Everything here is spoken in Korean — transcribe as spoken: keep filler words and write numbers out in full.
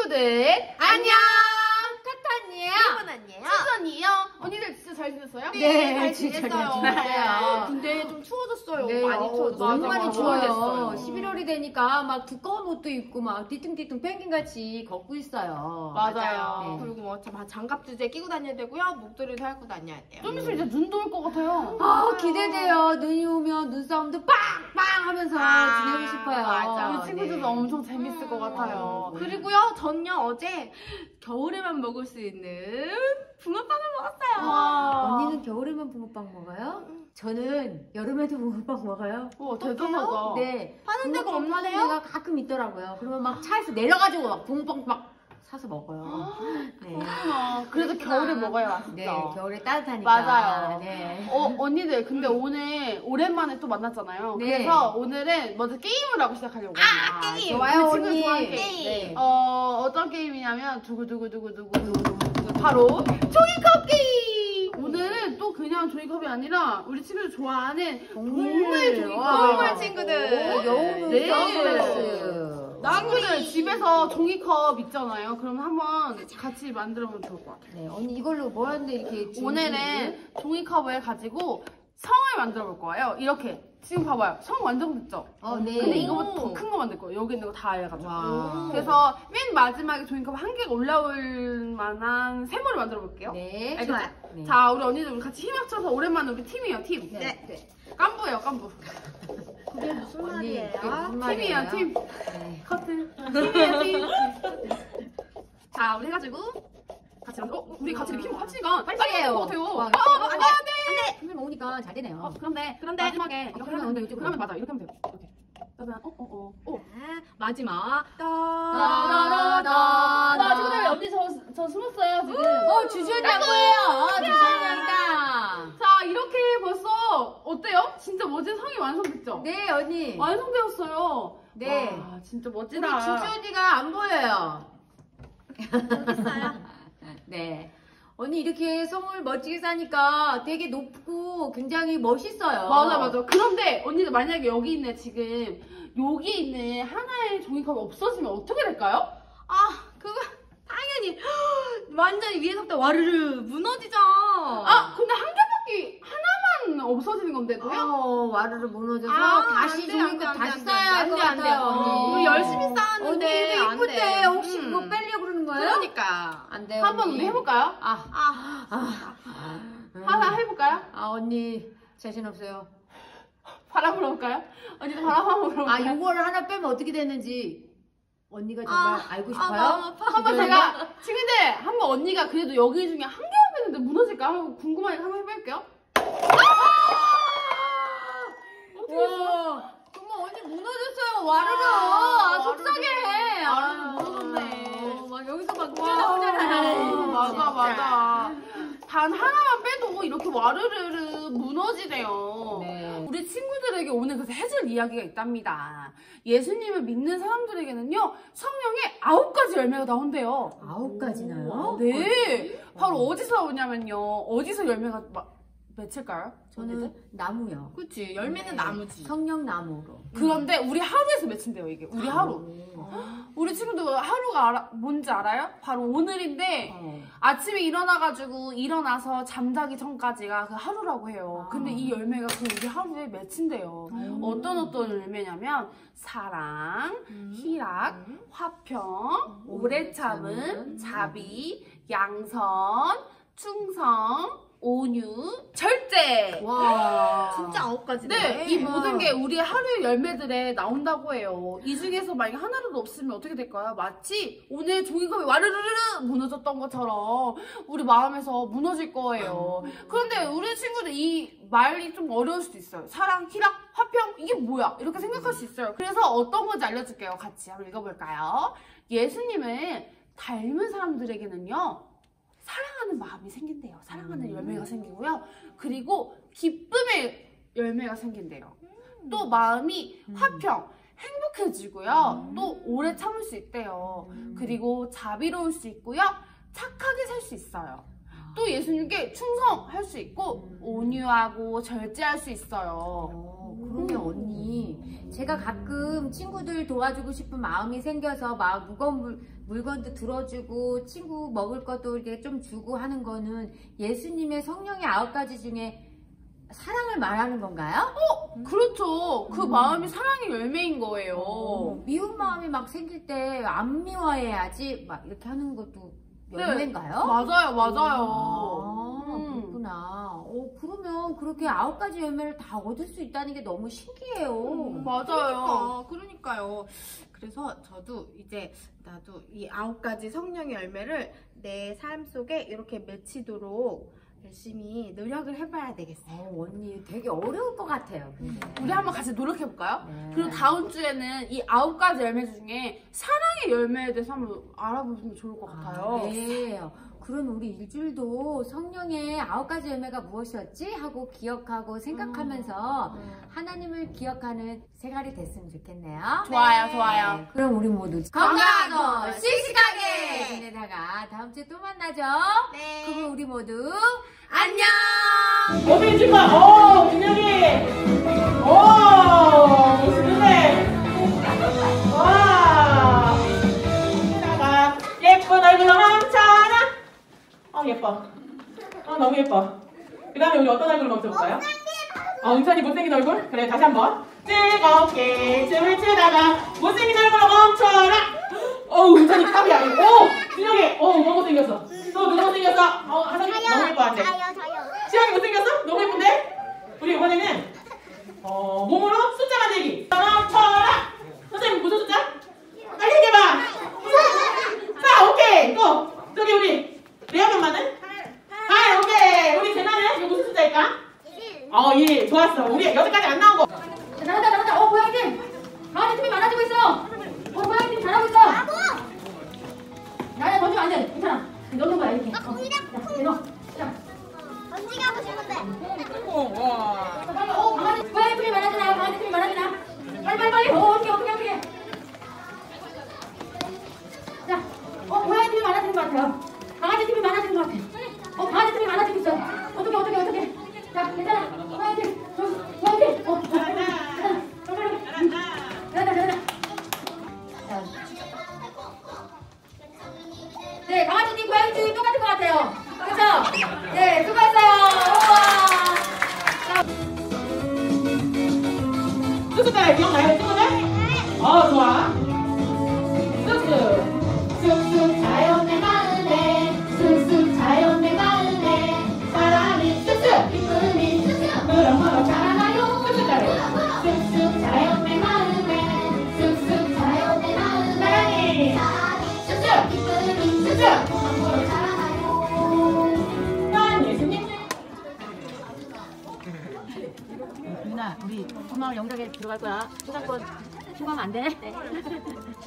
친구들 안녕! 카타니에요. 여러분 안녕. 수선이요. 언니들 진짜 잘 지냈어요? 네, 잘 진짜 잘 지냈어요. 지냈어요. 근데 좀 추워졌어요. 네, 많이 추워졌어요. 너무 많이 맞아, 추워요. 추워졌어요. 십일월이 되니까 막 두꺼운 옷도 입고 막 뒤뚱뒤뚱 펭귄같이 걷고 있어요. 맞아요. 네. 그리고 뭐 장갑 주제 끼고 다녀야 되고요. 목도리도 할고 다녀야 돼요. 좀 있으면 이제 눈도 올 것 같아요. 아, 기대돼요. 눈이 오면 눈싸움도 빵빵 하면서 아, 지내고 싶어요. 맞아. 우리 친구들도 네. 엄청 재밌을 것 같아요. 음. 그리고요, 전요 어제 겨울에만 먹을 수 있는 붕어빵을 먹었어요. 와. 언니는 겨울에만 붕어빵 먹어요? 저는 여름에도 붕어빵 먹어요. 와, 대단하다. 네. 파는 데가 붕어빵 파는 없는데요? 데가 가끔 있더라고요. 그러면 막 차에서 내려가지고 막 붕어빵 막 사서 먹어요. 네. 그렇구나. 그래서 겨울에 먹어야 맛있죠. 네, 겨울에 따뜻하니까. 맞아요. 네. 어, 언니들, 근데 오늘 오랜만에 또 만났잖아요. 네. 그래서 오늘은 먼저 게임을 하고 시작하려고 합니다. 아, 게임! 좋아요, 우리 친구들 언니. 좋아하는 게임. 게임. 네. 어, 어떤 게임이냐면, 두구두구두구두구두구두구. 바로, 종이컵 게임! 오늘은 또 그냥 종이컵이 아니라, 우리 친구들 좋아하는 동물 종이컵. 와. 동물 친구들. 여우는 네. 선글라스. 친구들 집에서 종이컵 있잖아요. 그럼 한번 같이 만들어보면 좋을 것 같아요. 네, 언니 이걸로 뭐 하는데 이렇게 지금 오늘은 종이컵을 가지고 성을 만들어 볼 거예요. 이렇게. 지금 봐봐요. 성 완성됐죠? 어, 네. 근데 이거보다 더 큰 거 만들 거예요. 여기 있는 거 다 해가지고. 와. 그래서 맨 마지막에 종이컵 한 개가 올라올 만한 세모를 만들어 볼게요. 네, 알겠죠? 좋아요. 네. 자, 우리 언니들 우리 같이 힘 합쳐서 오랜만에 우리 팀이에요, 팀. 네. 네. 깐부예요, 깐부. 그게 무슨 언니, 말이에요? 그게 무슨 팀이에요, 말이에요? 팀. 네. 커트. 팀이에요, 팀. 자, 우리 해가지고 같이 만들어. 어, 우리 같이 이렇게 힘 합치니까 빨리 빨리 해요. 것 같아요. 와, 어, 안 돼, 안 돼. 선생님 오니까 잘 되네요. 어, 그런데, 그런데 마지막에 이렇게 그러면 하면, 언니 이쪽으로. 그러면 맞아. 이렇게 하면 돼요. 이렇게. 그러면, 어, 어, 어, 어. 마지막. 따라라라. 자, 친구들, 언니 저, 저 숨었어요, 지금. 어, 주주언니 안 보여요. 주주언니입니다. 자, 이렇게 벌써, 어때요? 진짜 멋진 성이 완성됐죠? 네, 언니. 완성되었어요. 네. 와, 진짜 우리 멋지다. 주주언니가 안 보여요. 여기 있어요. 네. 언니 이렇게 성을 멋지게 사니까 되게 높고 굉장히 멋있어요. 맞아, 맞아. 그런데, 언니들 만약에 여기 있는 지금, 여기 있는 하나의 종이컵이 없어지면 어떻게 될까요? 아, 그거 당연히 완전 위에서부터 와르르 무너지죠. 아, 근데 한 개밖에, 하나만 없어지는 건데도요? 어, 와르르 무너져서 아, 다시 안 돼, 종이컵 안 돼, 다시 안 돼, 쌓아야 할 안 것 돼, 안 돼, 같아요. 언니. 우리 열심히 쌓았는데 언니 이게 안 이쁜데 돼. 혹시 음. 그거 빼려고 그러는 거예요? 그러니까. 안 돼요. 한번 언니. 우리 해볼까요? 아, 아, 아, 음. 하나 해볼까요? 아, 언니 자신 없어요. 바람 불어볼까요? 언니도 바람 한번 아, 불어볼까요? 이거를 하나 빼면 어떻게 되는지 언니가 정말 아, 알고 아, 싶어요? 마음 아파. 한번 제가, 친구들, 한번 언니가 그래도 여기 중에 한 개만 뺐는데 무너질까? 한번 궁금하니까 한번 해볼게요. 와, 정말 언니 무너졌어요. 와르르. 아, 아, 속상해. 와르르 아, 무너졌네. 막 여기서 막 와, 튀어나오잖아. 맞아, 맞아. 단 하나만 빼도 이렇게 와르르르 무너지네요. 네. 우리 친구들에게 오늘 그래서 해줄 이야기가 있답니다. 예수님을 믿는 사람들에게는요, 성령의 아홉 가지 열매가 나온대요. 아홉 가지나요? 네. 바로 어디서 나오냐면요. 어디서 열매가 마, 맺힐까요? 저는 나무요. 그치. 열매는 네. 나무지. 성령 나무로. 그런데 우리 하루에서 맺힌대요, 이게. 우리 하루. 어. 우리 친구들 하루가 알아, 뭔지 알아요? 바로 오늘인데, 어. 아침에 일어나가지고 일어나서 잠자기 전까지가 그 하루라고 해요. 아. 근데 이 열매가 그 우리 하루에 맺힌대요. 음. 어떤 어떤 열매냐면 사랑, 희락, 음. 화평, 오래 참음, 참음, 자비, 양선, 충성, 온유, 절제. 와. 진짜 아홉 가지네. 네, 이 모든 와. 게 우리 하루의 열매들에 나온다고 해요. 이 중에서 만약 하나라도 없으면 어떻게 될까요? 마치 오늘 종이컵이 와르르르 무너졌던 것처럼 우리 마음에서 무너질 거예요. 그런데 우리 친구들 이 말이 좀 어려울 수도 있어요. 사랑, 희락, 화평, 이게 뭐야? 이렇게 생각할 수 있어요. 그래서 어떤 건지 알려줄게요. 같이 한번 읽어볼까요? 예수님을 닮은 사람들에게는요, 사랑하는 마음이 생긴대요. 사랑하는 음. 열매가 생기고요. 그리고 기쁨의 열매가 생긴대요. 또 마음이 음. 화평, 행복해지고요. 음. 또 오래 참을 수 있대요. 음. 그리고 자비로울 수 있고요. 착하게 살 수 있어요. 또 예수님께 충성할 수 있고 음. 온유하고 절제할 수 있어요. 어, 그러면 언니 제가 가끔 친구들 도와주고 싶은 마음이 생겨서 막 무거운 물, 물건도 들어주고 친구 먹을 것도 이렇게 좀 주고 하는 거는 예수님의 성령의 아홉 가지 중에 사랑을 말하는 건가요? 어, 그렇죠. 그 음. 마음이 사랑의 열매인 거예요. 어, 미운 마음이 막 생길 때 안 미워해야지 막 이렇게 하는 것도 열매인가요? 맞아요, 맞아요. 아, 음. 그렇구나. 어, 그러면 그렇게 아홉 가지 열매를 다 얻을 수 있다는 게 너무 신기해요. 맞아요. 그러니까, 그러니까요. 그래서 저도 이제 나도 이 아홉 가지 성령의 열매를 내 삶 속에 이렇게 맺히도록 열심히 노력을 해봐야 되겠어요. 어, 언니 되게 어려울 것 같아요. 근데. 우리 한번 같이 노력해볼까요? 네. 그리고 다음 주에는 이 아홉 가지 열매 중에 사랑의 열매에 대해서 한번 알아보시면 좋을 것 같아요. 아, 네. 그럼 우리 일주일도 성령의 아홉 가지 열매가 무엇이었지? 하고 기억하고 생각하면서 음. 하나님을 기억하는 생활이 됐으면 좋겠네요. 좋아요, 네. 좋아요. 네, 그럼 우리 모두 건강하고 씩씩하게 지내다가 다음 주에 또 만나죠. 네. 그럼 우리 모두 안녕! 어디 찍어? 오, 준영이! 오, 멋있네! 와! 나가 예쁜 얼굴로 멈춰라! 어, 예뻐. 어, 너무 예뻐. 그 다음에 우리 어떤 얼굴로 멈춰볼까요? 어, 은찬이 못생긴 얼굴? 그래, 다시 한 번. 즐겁게 춤을 추다가 못생긴 얼굴로 멈춰라! 어우, 은찬이 탑이야. 오! 준영이! 어, 너무 못생겼어. 너 누가 못생겼어? 어, 하선이 너무 예뻐, 안 돼. 시작이 못생겼어? 너무 예쁜데? 우리 이번에는 어, 몸으로 숫자 만들기. 멈춰라! 선생님 무슨 숫자? 빨리 얘기해봐! 자, 오케이! 또! 저기 우리 레아면 마는? 팔! 오케이! 우리 재나는? 이거 무슨 숫자일까? 어, 일. 좋았어. 우리 여기까지 안 나온 거. 나간다 나간다. 어 고양이팀 강아지 팀이 많아지고 있어. 어 고양이팀 잘하고 있어. 나야 던지면 안돼. 괜찮아. 넣는 거야 이렇게. 어. 자 이렇게 넣어. 자 던지가고 싶은데. 오, 와. 자, 빨리. 어 강아지 고양이 팀이 많아지나. 강아지 팀이 많아지나. 빨리 빨리 빨리. 어 어떻게 어떻게 어떻게. 자, 어 고양이 팀이 많아지는 것 같아요. 강아지 팀이 많아지는 것 같아. 어 강아지 팀이 많아지고 있어. 어떻게 어떻게 어떻게. 자 괜찮아. 고양이 팀. 저기 고양이 팀. 어. 어. 잘한다 잘한다. 네 강아지님 고양이팀이 똑같은 것 같아요. 그렇죠? 네 수고했어요. 우와. 무슨 숫자 기억나요? 친구들? 어, 좋아. 쑥쑥. 쑥쑥 자연 내 마음에 쑥쑥 자연 내 마음에 사랑이 쑥쑥 기쁨이 쑥쑥 무럭무럭 자라나요. 쑥쑥 잘해. 쑥쑥 자연 내 마음에 쑥쑥 자연 내 마음에 쑥쑥 기쁨이 쑥쑥 무럭무럭 자라나요. 난 예수님. 유나, 우리 고마워 영덕에 들어갈 거야. 초상권 신고하면 안 돼?